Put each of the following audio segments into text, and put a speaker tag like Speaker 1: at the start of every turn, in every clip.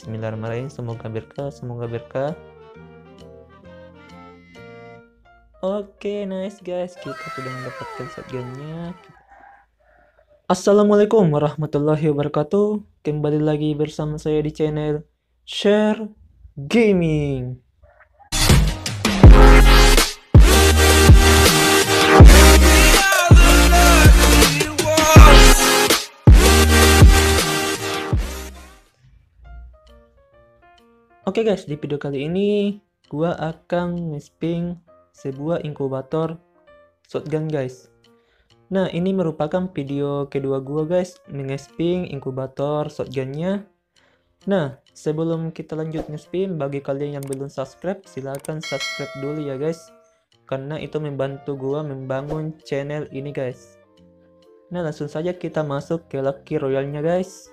Speaker 1: Bismillahirrahmanirrahim. Semoga berkah, semoga berkah. Oke, nice guys, kita sudah mendapatkan shotgunnya. Assalamualaikum warahmatullahi wabarakatuh. Kembali lagi bersama saya di channel Share Gaming. Oke guys, di video kali ini gua akan nge-spin sebuah inkubator shotgun guys. Nah, ini merupakan video kedua gua guys nge-spin inkubator shotgunnya. Nah, sebelum kita lanjut nge-spin, bagi kalian yang belum subscribe, silahkan subscribe dulu ya guys, karena itu membantu gua membangun channel ini guys. Nah, langsung saja kita masuk ke Lucky Royale-nya guys.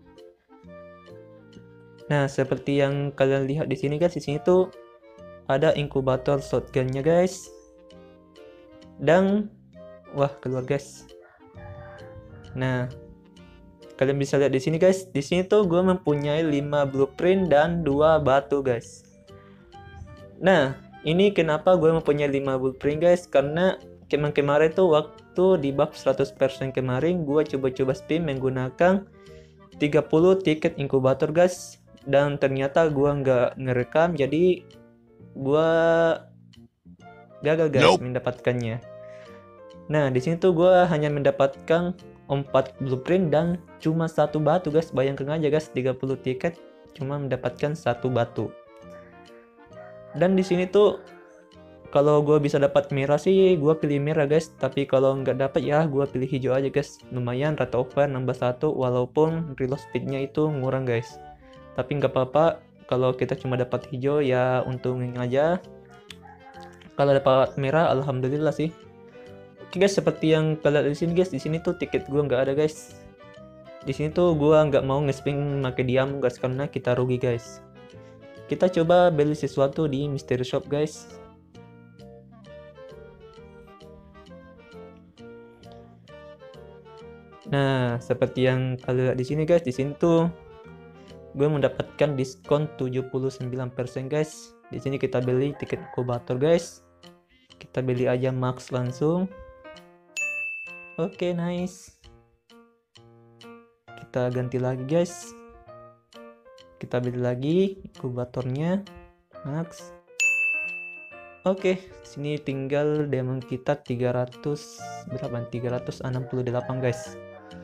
Speaker 1: Nah, seperti yang kalian lihat di sini guys, di sini tuh ada inkubator shotgunnya guys. Dan wah, keluar guys. Nah, kalian bisa lihat di sini guys. Di sini tuh gue mempunyai 5 blueprint dan 2 batu guys. Nah, ini kenapa gue mempunyai 5 blueprint guys? Karena kemarin tuh waktu di buff 100% kemarin gue coba-coba spin menggunakan 30 tiket inkubator guys. Dan ternyata gua nggak ngerekam, jadi gua gagal guys mendapatkannya. Nah, di sini tuh gua hanya mendapatkan 4 blueprint dan cuma 1 batu guys. Bayangkan aja guys, 30 tiket cuma mendapatkan 1 batu. Dan di sini tuh kalau gua bisa dapat merah sih gua pilih merah guys, tapi kalau nggak dapat ya gua pilih hijau aja guys. Lumayan rata over nambah 1 walaupun reload speednya itu ngurang guys. Tapi nggak apa-apa, kalau kita cuma dapat hijau ya untungin aja. Kalau dapat merah alhamdulillah sih. Oke guys, seperti yang kalian lihat di sini guys, di sini tuh tiket gua nggak ada guys. Di sini tuh gua nggak mau nge-spin pakai diam guys, karena kita rugi guys. Kita coba beli sesuatu di mystery shop guys. Nah, seperti yang kalian lihat di sini guys, di sini tuh gue mendapatkan diskon 79% guys. Di sini kita beli tiket inkubator guys. Kita beli aja max langsung. Oke, nice. Kita ganti lagi guys. Kita beli lagi inkubatornya max. Oke, sini tinggal diamond kita 300 berapa? 368 guys.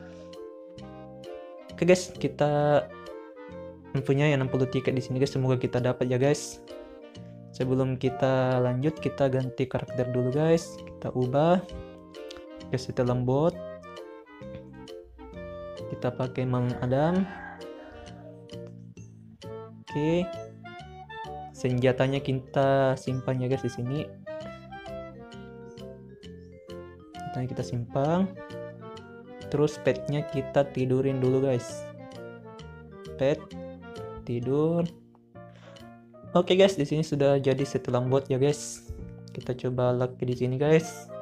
Speaker 1: Oke guys, kita mempunyai 60 tiket di sini guys. Semoga kita dapat ya guys. Sebelum kita lanjut, kita ganti karakter dulu guys. Kita ubah ke setelah lembut. Kita pakai Mang Adam. Oke. Senjatanya kita simpan ya guys di sini. Senjatanya kita simpan. Terus petnya kita tidurin dulu guys. Pet tidur. Oke guys, di sini sudah jadi setelah bot ya guys. Kita coba lagi di sini guys.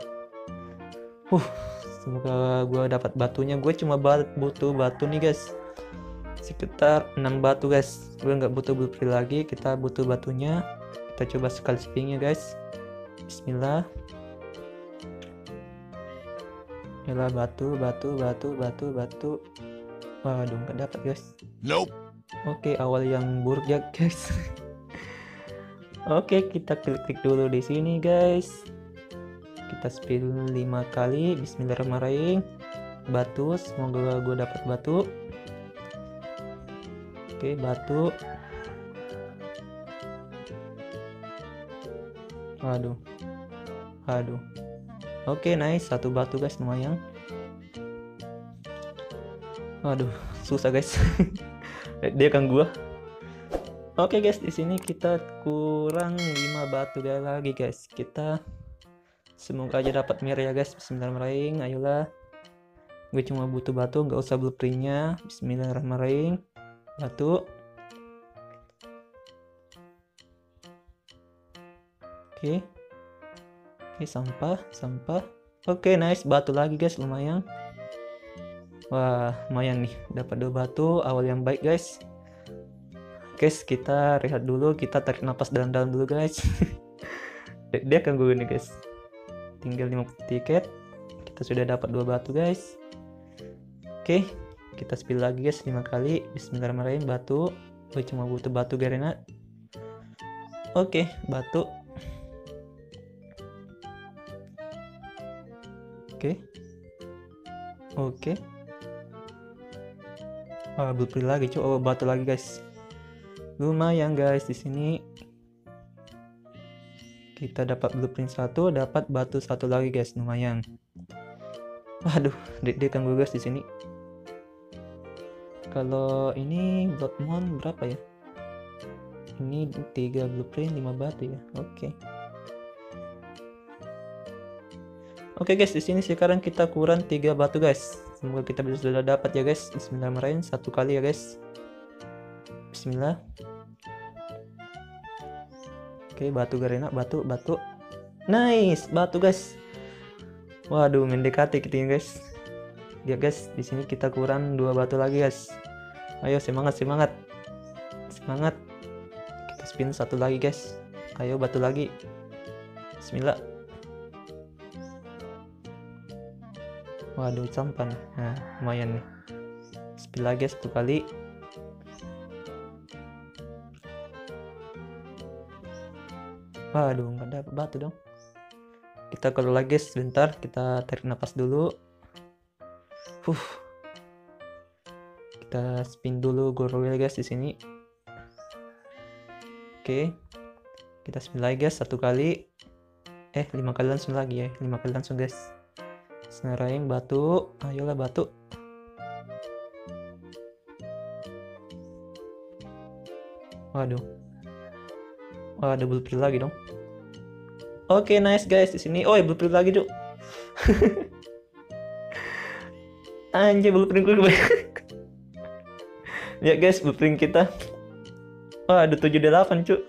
Speaker 1: Semoga gue dapat batunya. Gue cuma butuh batu nih guys, sekitar 6 batu guys. Gue nggak butuh blueprint lagi, kita butuh batunya. Kita coba sekali spinnya guys. Bismillah. Yalah, batu. Waduh, nggak dapat guys.
Speaker 2: Nope.
Speaker 1: Oke, awal yang buruk ya guys. Oke, kita klik dulu di sini guys. Kita spin 5 kali. Bismillahirrahmanirrahim. Batu, semoga gue dapat batu. Oke, batu. Waduh. Oke, nice, 1 batu guys, lumayan. Waduh, susah guys. Dia kan gua. Oke guys, di sini kita kurang 5 batu lagi guys. Kita semoga aja dapat merah ya guys. Bismillahirrahmanirrahim. Ayolah. Gue cuma butuh batu, nggak usah blueprintnya. Bismillahirrahmanirrahim. Batu. Oke, sampah. Oke, nice, batu lagi guys, lumayan. Wah, lumayan nih, dapat 2 batu, awal yang baik guys. Guys, kita rehat dulu, kita tarik napas dalam-dalam dulu guys. Dia akan gue nih guys. Tinggal 50 tiket. Kita sudah dapat 2 batu guys. Oke, kita spill lagi guys 5 kali. Bismillahirrahmanirrahim. Batu. Oh, cuma butuh batu Garena. Oke, batu. Oke. Blueprint lagi cuy. Oh, batu lagi guys. Lumayan guys, di sini kita dapat blueprint 1, dapat batu 1 lagi guys, lumayan. Waduh, dia kan gue guys di sini. Kalau ini Bloodmoon berapa ya? Ini 3 blueprint 5 batu ya. Oke guys, di sini sekarang kita kurang 3 batu guys. Semoga kita sudah dapat ya guys. Bismillahirrahmanirrahim. 1 kali ya guys. Bismillah. Oke, batu Garena, batu. Nice, batu guys. Waduh, mendekati kita guys. Lihat guys, di sini kita kurang 2 batu lagi guys. Ayo semangat. Kita spin 1 lagi guys. Ayo batu lagi. Bismillah. Waduh, campan. Nah, lumayan nih. Spin lagi 1 kali. Waduh, nggak dapat batu dong. Kita keluar lagi guys, sebentar. Kita tarik napas dulu. Kita spin dulu Gorwil guys di sini. Oke. Kita spin lagi guys 1 kali. 5 kali langsung lagi ya. 5 kali langsung guys. Senarain batu. Ayolah batu. Waduh, blueprint lagi dong. Oke, nice guys di sini. Oh, blueprint lagi, Cuk. Anjir, blueprint gue kebanyakan. Lihat guys, blueprint kita. Ada 78, Cuk.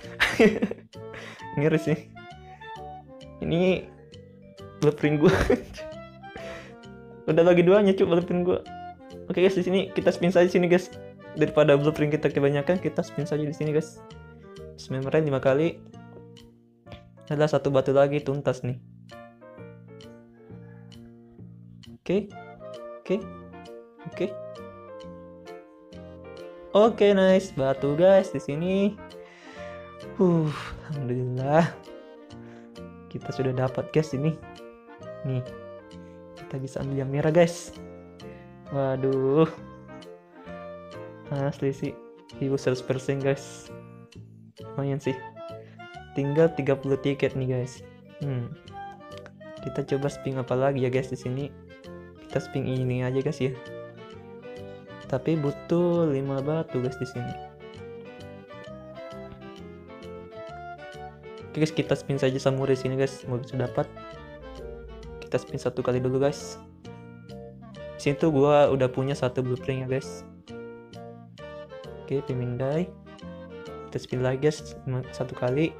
Speaker 1: Ngeri sih. Ini blueprint gue. Udah lagi 2-nya, Cuk, blueprint gue. Oke guys, di sini kita spin saja sini guys. Daripada blueprint kita kebanyakan, kita spin saja di sini guys. Bismillahirrahmanirrahim 5 kali. Adalah 1 batu lagi tuntas nih. Oke, nice batu guys di sini. Alhamdulillah. Kita sudah dapat guys ini. Nih. Kita bisa ambil yang merah guys. Waduh. Asli sih. Ibu 100% guys. Lumayan sih. Tinggal 30 tiket nih guys. Kita coba spin apa lagi ya guys di sini. Kita spin ini aja guys ya. Tapi butuh 5 batu guys di sini. Oke guys, kita spin saja samurai sini guys. Semoga bisa dapat. Kita spin 1 kali dulu guys. Di sini tuh gua udah punya 1 blueprint ya guys. Oke, pemindai. Kita spin lagi guys 1 kali.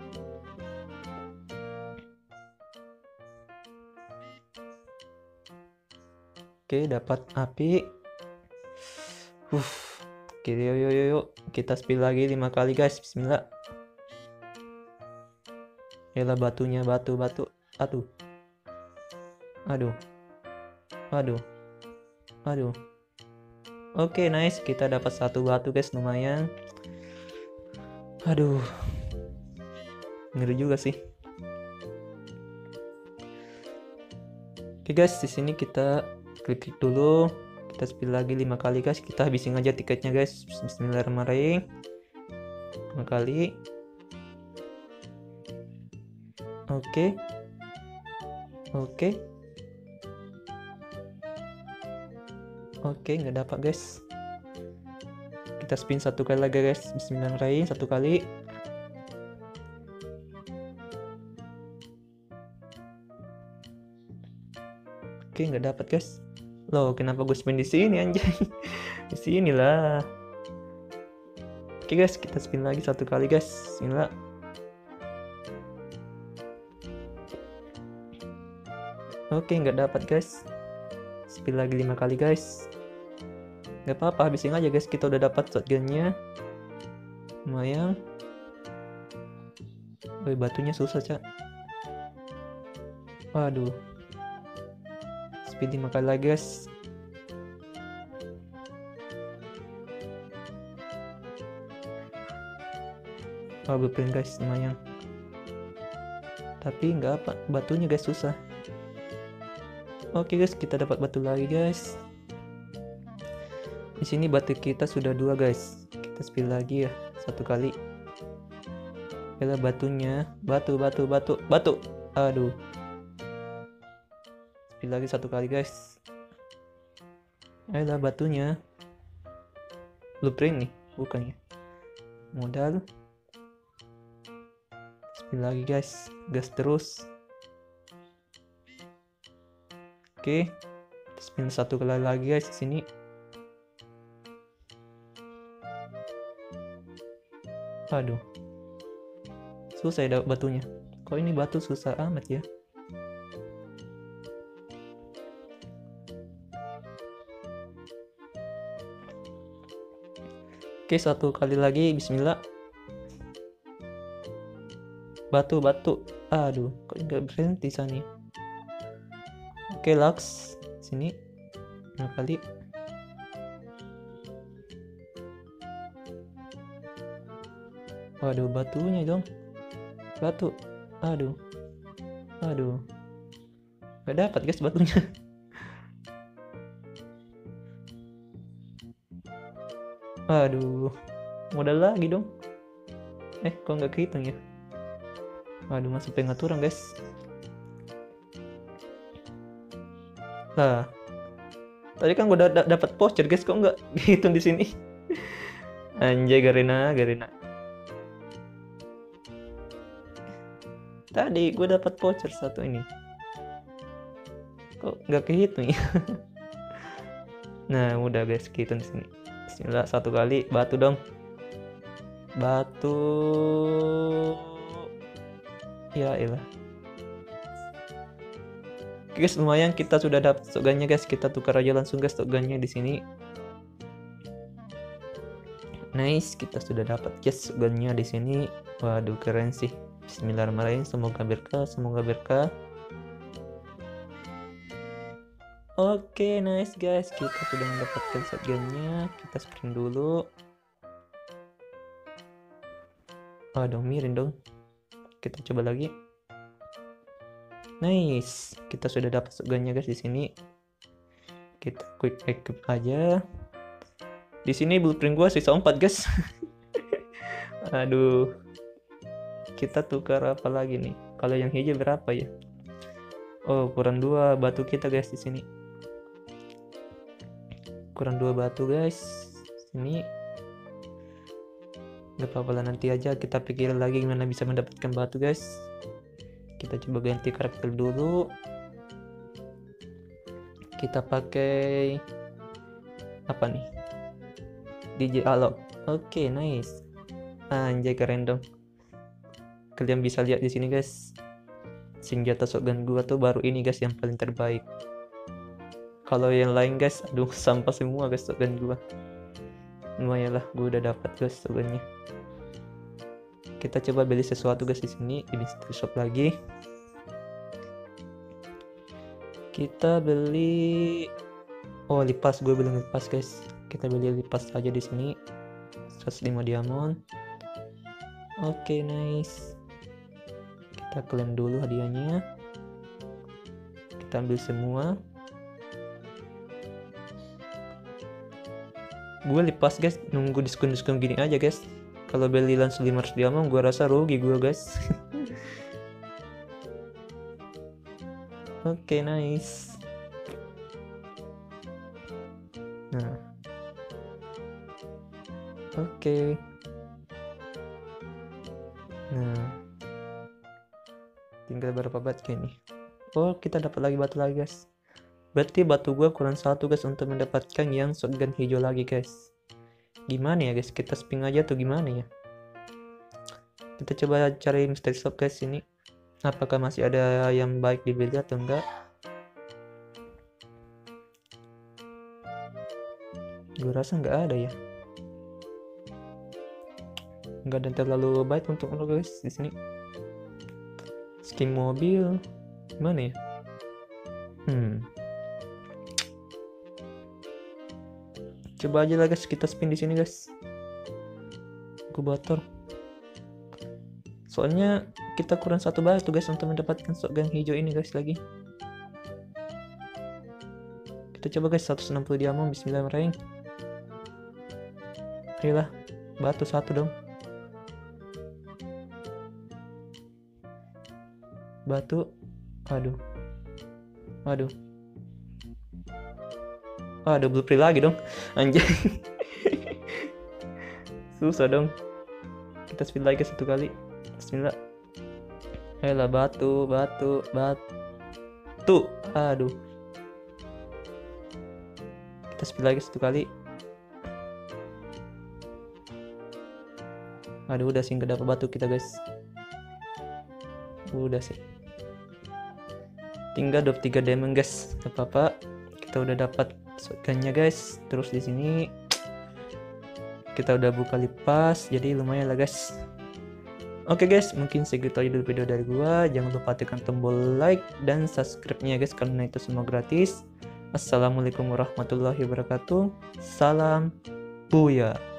Speaker 1: Oke, dapat api. Oke, yuk. Kita spin lagi 5 kali guys. Bismillah. Yalah batunya, batu. Aduh. Oke, nice. Kita dapat 1 batu guys, lumayan. Aduh. Ngeri juga sih. Oke guys, di sini kita klik dulu. Kita spin lagi 5 kali guys. Kita habisin aja tiketnya guys. Bismillahirrahmanirrahim. 5 kali. Oke, nggak dapat guys. Kita spin 1 kali lagi guys. Bismillahirrahmanirrahim 1 kali. Oke, nggak dapat guys. Loh, kenapa gue spin di sini anjay? Di sini lah. Oke guys, kita spin lagi 1 kali guys. Bismillah. Oke, nggak dapat guys. Spin lagi 5 kali guys. Nggak apa-apa, habisin aja guys. Kita udah dapat shotgunnya. lumayan. Woi, batunya susah, Cak. Waduh. Speed 5 kali lagi, guys. Oh, blueprint guys, lumayan. Tapi nggak apa, batunya guys susah. Oke guys, kita dapat batu lagi guys. Di sini batu kita sudah 2 guys. Kita spill lagi ya, 1 kali. Yalah batunya, batu. Aduh. Spill lagi 1 kali guys. Yalah batunya. Blueprint nih, bukan ya. Modal. Spill lagi guys, gas terus. Oke, spin 1 kali lagi guys di sini. Aduh, susah ya batunya. Kok ini batu susah amat ya? Oke, 1 kali lagi, bismillah. Batu. Aduh, kok nggak berhenti sana. Oke, Lux sini 2 kali. Waduh, batunya dong. Batu. Aduh. Gak dapat guys batunya. Aduh. Modal lagi dong. Kok nggak kehitung ya? Waduh, masuk pengaturan guys. Lah. Tadi kan gue udah dapat voucher guys, kok nggak kehitung di sini? Anjay, Garena. Tadi gue dapat voucher 1 ini. Kok nggak kehitung ya? Nah, udah guys, kehitung di sini. Bismillah, 1 kali, batu dong. Batu. Ya elah. Guys, lumayan kita sudah dapat shotgunnya guys. Kita tukar aja langsung guys shotgunnya di sini. Nice, kita sudah dapat guys shotgunnya di sini. Waduh, keren sih. Bismillahirrahmanirrahim, semoga berkah. Oke, nice guys, kita sudah mendapatkan shotgunnya. Kita sprint dulu. Aduh, miring dong. Kita coba lagi. Nice, kita sudah dapat shotgunnya guys di sini. Kita quick equip aja. Di sini blueprint gua sisa 4 guys. Aduh. Kita tukar apa lagi nih? Kalau yang hijau berapa ya? Oh, kurang 2 batu kita guys di sini. Kurang 2 batu guys. Sini. Gak apa-apa lah, nanti aja kita pikir lagi gimana bisa mendapatkan batu guys. Kita coba ganti karakter dulu. Kita pakai apa nih? DJ Alok. Oke, nice. Anjay, keren dong. Kalian bisa lihat di sini guys, senjata shotgun gua tuh baru ini guys yang paling terbaik. Kalau yang lain guys, aduh sampah semua guys shotgun gua. Lumayan lah, gua udah dapat guys shotgunnya. Kita coba beli sesuatu guys di sini, di mystery shop lagi. Kita beli, oh lipas, gue belum lipas guys. Kita beli lipas aja di sini, 105 diamond. Oke, nice. Kita klaim dulu hadiahnya. Kita ambil semua. Gue lipas guys, nunggu diskon gini aja guys. Kalau beli langsung 500 diamond, gue rasa rugi gue guys. Oke, nice. Nah. Oke. Nah. Tinggal berapa batu nih? Oh, kita dapat lagi batu lagi guys. Berarti batu gua kurang 1 guys untuk mendapatkan yang shotgun hijau lagi guys. Gimana ya guys? Kita spin aja tuh gimana ya? Kita coba cari mystery shop guys ini. Apakah masih ada yang baik dibeli atau enggak? Gue rasa nggak ada ya. nggak ada yang terlalu baik untuk lo guys di sini. Skin mobil mana ya? Coba aja lah guys, kita spin di sini guys. Inkubator. Soalnya kita kurang satu batu guys untuk mendapatkan shotgun hijau ini guys lagi. Kita coba guys, 160 diamond, bismillahirrahmanirrahim. Ayolah, batu satu dong. Batu. Aduh. Blueprint lagi dong, anjay. Susah dong. Kita spin lagi satu kali. Bismillah. Ayolah, batu. Aduh. Kita spin lagi satu kali. Aduh, udah sih nggak dapat batu kita guys. Udah sih. Tinggal 23 diamond guys. Gak apa-apa. Kita udah dapat shotgunnya guys. Terus di sini kita udah buka lipas, jadi lumayan lah guys. Oke guys, mungkin segitu aja dulu video dari gua. Jangan lupa tekan tombol like dan subscribe-nya guys, karena itu semua gratis. Assalamualaikum warahmatullahi wabarakatuh. Salam Buya.